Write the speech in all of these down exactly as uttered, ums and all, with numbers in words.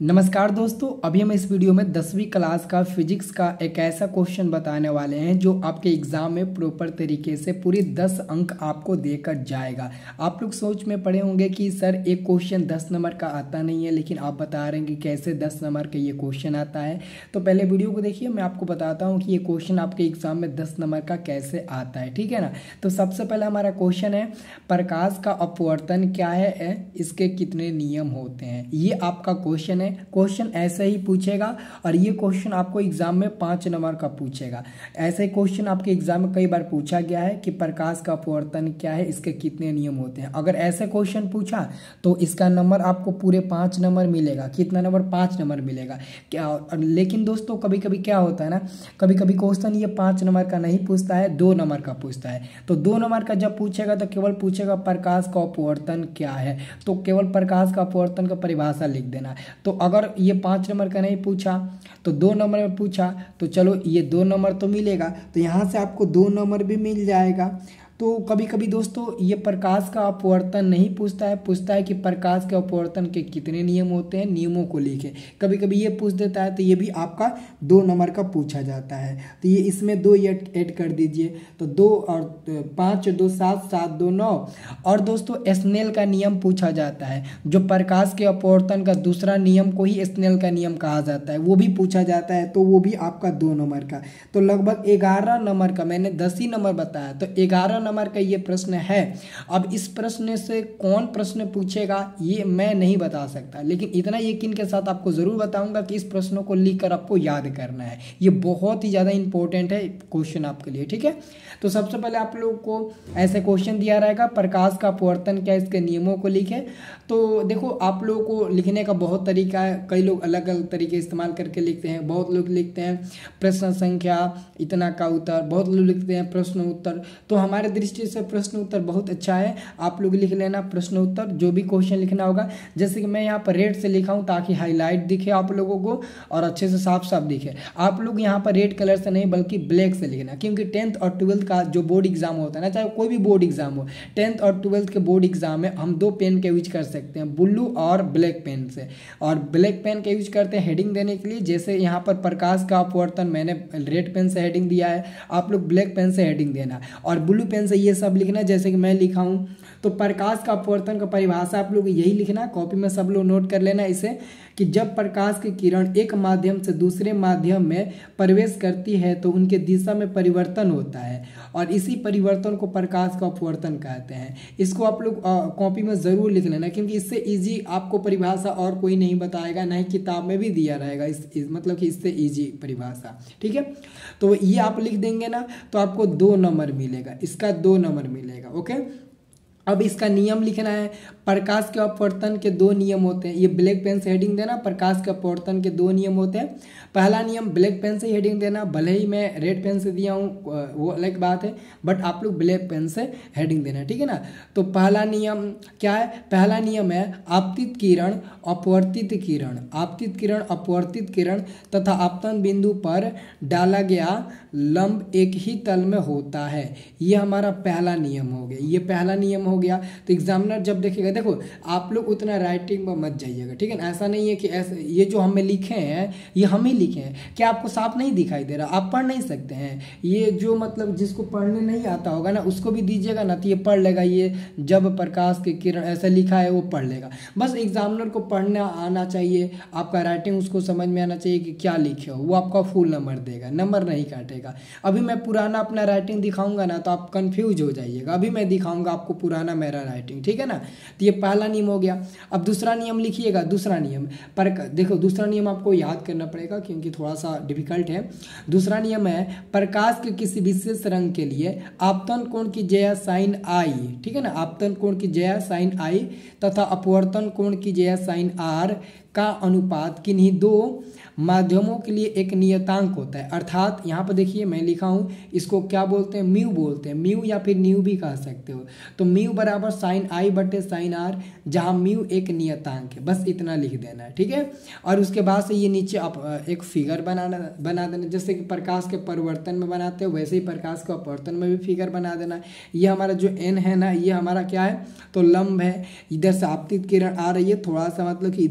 नमस्कार दोस्तों, अभी हम इस वीडियो में दसवीं क्लास का फिजिक्स का एक ऐसा क्वेश्चन बताने वाले हैं जो आपके एग्जाम में प्रॉपर तरीके से पूरी दस अंक आपको देकर जाएगा। आप लोग सोच में पड़े होंगे कि सर एक क्वेश्चन दस नंबर का आता नहीं है, लेकिन आप बता रहे हैं कि कैसे दस नंबर का ये क्वेश्चन आता है। तो पहले वीडियो को देखिए, मैं आपको बताता हूँ कि ये क्वेश्चन आपके एग्जाम में दस नंबर का कैसे आता है, ठीक है ना। तो सबसे पहले हमारा क्वेश्चन है, प्रकाश का अपवर्तन क्या है, इसके कितने नियम होते हैं। ये आपका क्वेश्चन है। क्वेश्चन ऐसे ही पूछेगा और ये क्वेश्चन आपको एग्जाम में पाँच नंबर का पूछेगा। ऐसे क्वेश्चन आपके एग्जाम में कई बार पूछा गया है कि प्रकाश का अपवर्तन क्या है, इसके कितने नियम होते हैं। अगर ऐसे क्वेश्चन पूछा तो इसका नंबर आपको पूरे पाँच नंबर मिलेगा। कितना नंबर? पाँच नंबर मिलेगा क्या। लेकिन दोस्तों कभी कभी क्या होता है ना, कभी कभी क्वेश्चन ये पाँच नंबर का नहीं पूछता है, दो नंबर का पूछता है। तो दो नंबर का जब पूछेगा तो केवल पूछेगा प्रकाश का अपवर्तन क्या है, तो केवल प्रकाश का अपवर्तन का परिभाषा लिख देना। तो अगर ये पाँच नंबर का नहीं पूछा तो दो नंबर में पूछा, तो चलो ये दो नंबर तो मिलेगा, तो यहाँ से आपको दो नंबर भी मिल जाएगा। तो कभी कभी दोस्तों ये प्रकाश का अपवर्तन नहीं पूछता है, पूछता है कि प्रकाश के अपवर्तन के कितने नियम होते हैं, नियमों को लिखे। कभी कभी ये पूछ देता है, तो ये भी आपका दो नंबर का पूछा जाता है। तो ये इसमें दो ये ऐड कर दीजिए, तो दो और पाँच दो सात, सात दो नौ। और दोस्तों स्नेल का नियम पूछा जाता है, जो प्रकाश के अपवर्तन का दूसरा नियम को ही स्नेल का नियम कहा जाता है, वो भी पूछा जाता है। तो वो भी आपका दो नंबर का, तो लगभग ग्यारह नंबर का। मैंने दस ही नंबर बताया, तो ग्यारह नंबर का ये प्रश्न है। अब इस प्रश्न से कौन प्रश्न पूछेगा ये मैं नहीं बता सकता, लेकिन इतना यकीन के साथ आपको जरूर बताऊंगा कि इस प्रश्नों को लिखकर आपको याद करना है। ये बहुत ही ज़्यादा इंपॉर्टेंट है क्वेश्चन आपके लिए, ठीक है। तो सबसे पहले आप लोगों को ऐसे क्वेश्चन दिया रहेगा, प्रकाश का अपवर्तन क्या, इसके नियमों को लिखे। तो देखो आप लोगों को लिखने का बहुत तरीका है, कई लोग अलग अलग तरीके इस्तेमाल करके लिखते हैं। बहुत लोग लिखते हैं प्रश्न संख्या इतना का उत्तर, बहुत लोग लिखते हैं प्रश्न उत्तर। तो हमारे दृष्टि से प्रश्न उत्तर बहुत अच्छा है, आप लोग लिख लेना प्रश्न उत्तर, जो भी क्वेश्चन लिखना होगा। जैसे कि मैं यहाँ पर रेड से लिखा हूँ ताकि हाईलाइट दिखे आप लोगों को और अच्छे से साफ साफ दिखे। आप लोग यहाँ पर रेड कलर से नहीं बल्कि ब्लैक से लिखना, क्योंकि टेंथ और ट्वेल्थ का जो बोर्ड एग्जाम होता है ना, चाहे कोई भी बोर्ड एग्जाम हो, टेंथ और ट्वेल्थ के बोर्ड एग्जाम में हम दो पेन का यूज कर सकते हैं, ब्लू और ब्लैक पेन से। और ब्लैक पेन का यूज करते हैं हेडिंग देने के लिए। जैसे यहाँ पर प्रकाश का अपवर्तन मैंने रेड पेन से हेडिंग दिया है, आप लोग ब्लैक पेन से हेडिंग देना और ब्लू पेन से ये सब लिखना जैसे कि मैं लिखा हूँ। तो प्रकाश का अपवर्तन का परिभाषा आप लोग यही लिखना, कॉपी में सब लोग नोट कर लेना इसे, कि जब प्रकाश की किरण एक माध्यम से दूसरे माध्यम में प्रवेश करती है तो उनके दिशा में परिवर्तन होता है, और इसी परिवर्तन को प्रकाश का अपवर्तन कहते हैं। इसको आप लोग कॉपी में ज़रूर लिख लेना, क्योंकि इससे इजी आपको परिभाषा और कोई नहीं बताएगा, ना ही किताब में भी दिया रहेगा इस, इस मतलब कि इससे इजी परिभाषा, ठीक है। तो ये आप लिख देंगे ना तो आपको दो नंबर मिलेगा, इसका दो नंबर मिलेगा, ओके। अब इसका नियम लिखना है। प्रकाश के अपवर्तन के दो नियम होते हैं, ये ब्लैक पेन से हेडिंग देना। प्रकाश के अपवर्तन के दो नियम होते हैं। पहला नियम ब्लैक पेन से हेडिंग देना, भले ही मैं रेड पेन से दिया हूँ वो अलग बात है, बट आप लोग ब्लैक पेन से हेडिंग देना, ठीक है ना। तो पहला नियम क्या है? पहला नियम है आपतित किरण अपवर्तित किरण, आपतित किरण अपवर्तित किरण तथा आपतन बिंदु पर डाला गया लंब एक ही तल में होता है। ये हमारा पहला नियम हो गया, ये पहला नियम हो गया। तो एग्जामिनर जब देखेगा, देखो आप लोग उतना राइटिंग में मत जाइएगा, ठीक है ना। ऐसा नहीं है कि ऐसे ये जो हमें लिखे हैं ये हम ही लिखे हैं, क्या आपको साफ नहीं दिखाई दे रहा? आप पढ़ नहीं सकते हैं? ये जो मतलब जिसको पढ़ने नहीं आता होगा ना उसको भी दीजिएगा ना, तो ये पढ़ लेगा। ये जब प्रकाश की किरण ऐसा लिखा है वो पढ़ लेगा। बस एग्जामिनर को पढ़ना आना चाहिए, आपका राइटिंग उसको समझ में आना चाहिए कि क्या लिखे हो, वो आपका फुल नंबर देगा, नंबर नहीं काटेगा। अभी मैं पुराना अपना राइटिंग दिखाऊंगा ना तो आप कंफ्यूज हो जाइएगा। अभी मैं दिखाऊंगा आपको पुराना मेरा राइटिंग, ठीक है ना। तो ये पहला नियम हो गया। अब दूसरा नियम लिखिएगा। दूसरा नियम पर देखो, दूसरा नियम आपको याद करना पड़ेगा क्योंकि थोड़ा सा डिफिकल्ट है। दूसरा नियम है प्रकाश के किसी विशेष रंग के लिए आपतन कोण की जया साइन आई, ठीक है ना, आपतन कोण की जया साइन आई तथा अपवर्तन कोण की जया साइन आर का अनुपात किन्हीं दो माध्यमों के लिए एक नियतांक होता है। अर्थात यहाँ पर देखिए मैं लिखा हूँ, इसको क्या बोलते हैं? म्यू बोलते हैं, म्यू या फिर न्यू भी कह सकते हो। तो म्यू बराबर साइन आई बटे साइन आर, जहाँ म्यू एक नियतांक है, बस इतना लिख देना है, ठीक है। और उसके बाद से ये नीचे आप एक फिगर बनाना बना देना, जैसे कि प्रकाश के परिवर्तन में बनाते हो वैसे ही प्रकाश के अपवर्तन में भी फिगर बना देना। ये हमारा जो एन है ना, ये हमारा क्या है? तो लंब है। इधर से आपतित किरण आ रही है, थोड़ा सा मतलब कि इधर मुड़ गई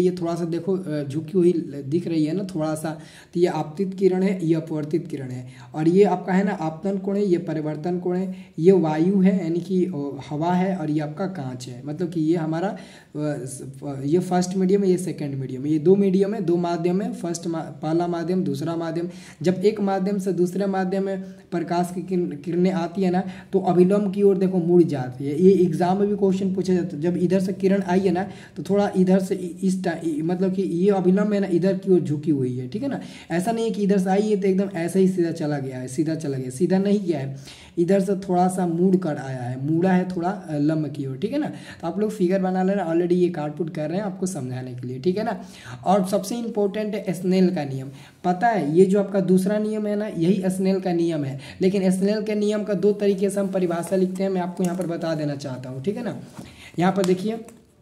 ये थोड़ा सा देखो झुकी हुई दिख रही है ना थोड़ा सा, तो ये आपतित किरण है, ये अपवर्तित किरण है। और ये आपका है ना आपतन कोण है, ये परिवर्तन कोण है, ये वायु है यानी कि हवा है, और ये आपका कांच है। मतलब कि ये हमारा ये फर्स्ट मीडियम है, ये सेकंड मीडियम है, ये दो मीडियम है, दो माध्यम है, फर्स्ट पहला माध्यम दूसरा माध्यम। जब एक माध्यम से दूसरे माध्यम में प्रकाश की किरणें आती है ना तो अभिलंब की ओर देखो मुड़ जाती है। ये एग्जाम में भी क्वेश्चन पूछा जाता है, जब इधर से किरण आई है ना तो थोड़ा इधर से इस मतलब कि ये अभिलंब है ना इधर की ओर झुकी हुई है, ठीक है ना। ऐसा नहीं है कि इधर से आई है तो एकदम ऐसे ही सीधा चला गया है, सीधा चला गया, सीधा नहीं गया है, इधर से थोड़ा सा मुड़ कर आया है, मुड़ा है थोड़ा लंब की ओर, ठीक है ना। तो आप लोग फिगर बना लेना, ऑलरेडी ये कार्ड पुट कर रहे हैं आपको समझाने के लिए, ठीक है ना। और सबसे इंपॉर्टेंट है स्नेल का नियम। पता है ये जो आपका दूसरा नियम है ना यही स्नेल का नियम है, लेकिन स्नेल के नियम का दो तरीके से हम परिभाषा लिखते हैं, मैं आपको यहाँ पर बता देना चाहता हूँ, ठीक है ना। यहाँ पर देखिए,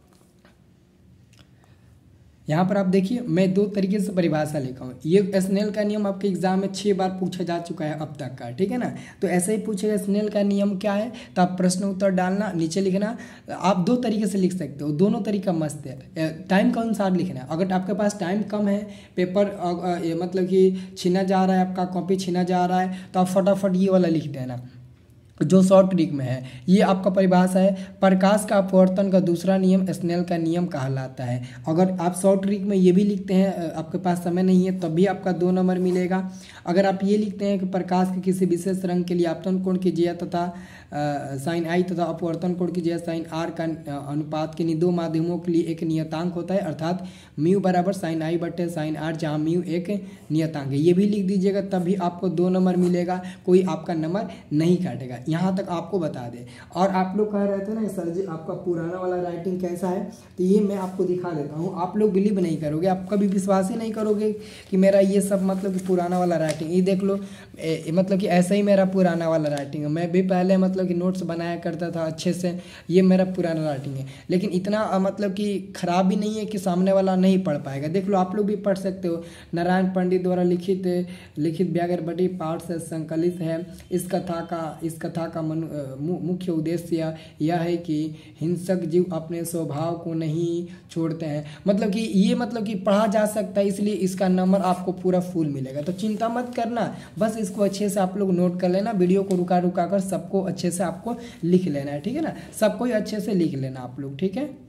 यहाँ पर आप देखिए मैं दो तरीके से परिभाषा लिखा हूँ। ये स्नेल का नियम आपके एग्जाम में छह बार पूछा जा चुका है अब तक का, ठीक है ना। तो ऐसे ही पूछेगा स्नेल का नियम क्या है, तो आप प्रश्न उत्तर डालना, नीचे लिखना। आप दो तरीके से लिख सकते हो, दोनों तरीका मस्त है। टाइम के अनुसार लिखना है, अगर आपके पास टाइम कम है, पेपर मतलब कि छीना जा रहा है, आपका कॉपी छीना जा रहा है, तो आप फटाफट ये वाला लिख देना जो शॉर्ट ट्रिक में है। ये आपका परिभाषा है। प्रकाश का अपवर्तन का दूसरा नियम स्नेल का नियम कहलाता है। अगर आप शॉर्ट ट्रिक में ये भी लिखते हैं, आपके पास समय नहीं है तब भी आपका दो नंबर मिलेगा। अगर आप ये लिखते हैं कि प्रकाश के किसी विशेष रंग के लिए आपतन कोण की ज्या तथा साइन आई तथा अपवर्तन कोण की ज्या साइन आर का अनुपात के दो माध्यमों के लिए एक नियतांक होता है, अर्थात म्यू बराबर साइन आई बटे साइन आर, जहाँ म्यू एक नियतांक है, ये भी लिख दीजिएगा, तभी आपको दो नंबर मिलेगा, कोई आपका नंबर नहीं काटेगा। यहाँ तक आपको बता दें। और आप लोग कह रहे थे ना सर जी आपका पुराना वाला राइटिंग कैसा है, तो ये मैं आपको दिखा देता हूँ। आप लोग बिलीव नहीं करोगे, आप कभी विश्वास ही नहीं करोगे कि मेरा ये सब मतलब कि पुराना वाला राइटिंग, ये देख लो ए, मतलब कि ऐसा ही मेरा पुराना वाला राइटिंग है। मैं भी पहले मतलब कि नोट्स बनाया करता था अच्छे से, ये मेरा पुराना राइटिंग है, लेकिन इतना मतलब कि खराब भी नहीं है कि सामने वाला नहीं पढ़ पाएगा। देख लो आप लोग भी पढ़ सकते हो। नारायण पंडित द्वारा लिखित लिखित व्याकरणबटी पाठ से संकलित है। इस कथा का इस कथा का मुख्य उद्देश्य यह है कि हिंसक जीव अपने स्वभाव को नहीं छोड़ते हैं। मतलब कि ये मतलब कि पढ़ा जा सकता है, इसलिए इसका नंबर आपको पूरा फुल मिलेगा। तो चिंता मत करना, बस इसको अच्छे से आप लोग नोट कर लेना, वीडियो को रुका रुका कर सबको अच्छे से आपको लिख लेना है, ठीक है ना। सबको ही अच्छे से लिख लेना आप लोग, ठीक है।